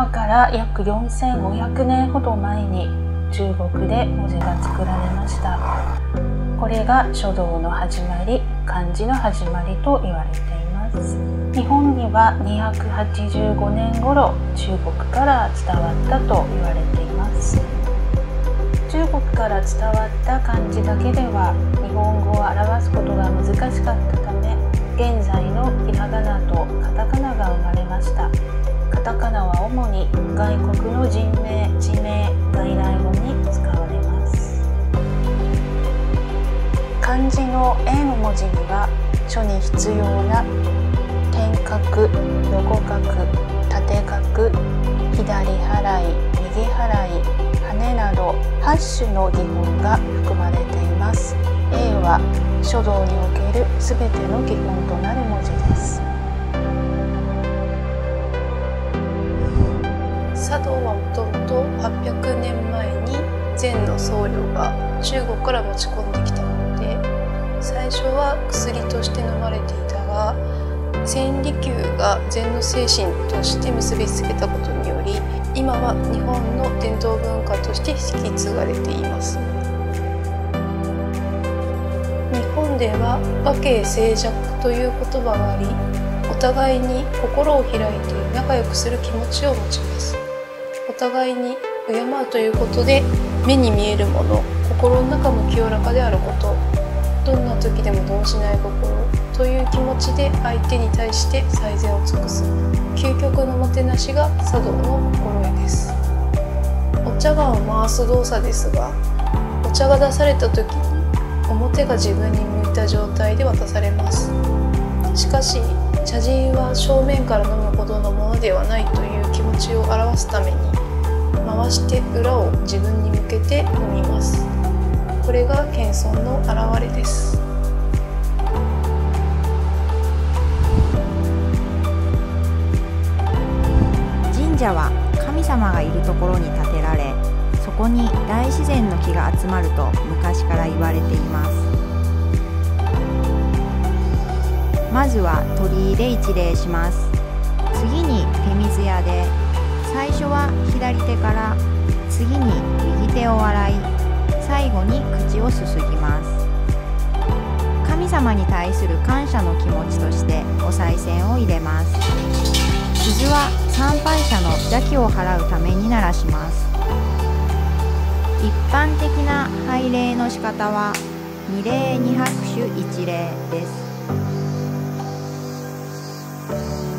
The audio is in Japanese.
今から約4500年ほど前に中国で文字が作られました。これが書道の始まり、漢字の始まりと言われています。日本には285年頃中国から伝わったと言われています。中国から伝わった漢字だけでは日本語を表すことが難しかったため、現在のひらがなとカタカナが生まれました。カタカナは主に外国の人名、地名、外来語に使われます。漢字の A の文字には書に必要な点画、横画、縦画、左払い、右払い、跳ねなど8種の技法が含まれています。A は書道におけるすべての基本となる文字です。 茶道はもともと800年前に禅の僧侶が中国から持ち込んできたもので、最初は薬として飲まれていたが、千利休が禅の精神として結びつけたことにより、今は日本の伝統文化として引き継がれています。日本では和敬清寂という言葉があり、お互いに心を開いて仲良くする気持ちを持ちます。お互いに敬うということで、目に見えるもの、心の中も清らかであること、どんな時でも動じない心という気持ちで相手に対して最善を尽くす究極のもてなしが茶道の心得です。お茶碗を回す動作ですが、お茶が出された時に表が自分に向いた状態で渡されます。しかし茶人は正面から飲むほどのものではないという気持ちを表すために、回して裏を自分に向けて飲みます。これが謙遜の表れです。 神社は神様がいるところに建てられ、そこに大自然の木が集まると昔から言われています。まずは鳥居で一礼します。次に手水屋で、最初は左手から、次に右手を洗い、最後に口をすすぎます。神様に対する感謝の気持ちとしてお賽銭を入れます。鈴は参拝者の邪気を払うために鳴らします。一般的な拝礼の仕方は二礼二拍手一礼です。